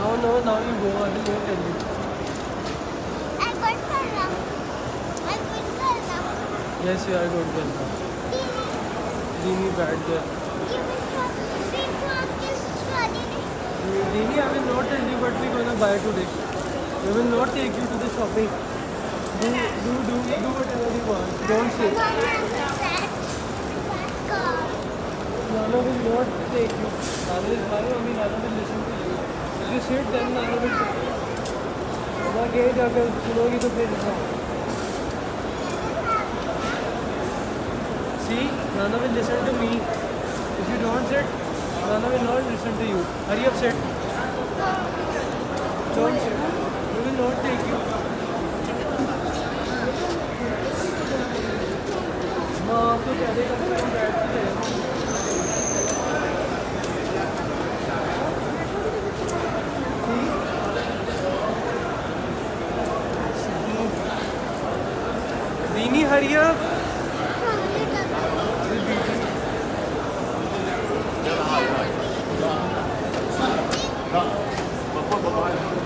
No, now you go. I will not tell you. I'm good girl now. I'm good girl now. Yes, you are good girl now. Dini bad girl. You will talk this study. Dini, I will not tell you what we're gonna buy today. We will not take you to the shopping. Do whatever you want. Don't say. Nana will not take you. Nana is my mommy. Nana will listen to you. If you sit, then Nana will take you. Nana कहे जाकर सुनोगी तो फिर See, Nana will listen to me. If you don't sit, Nana will not listen to you. Hurry up, sit. Don't sit. We will not take you. माँ आपको क्या देगा कि हम बैठ के Dini, hurry up. Ja,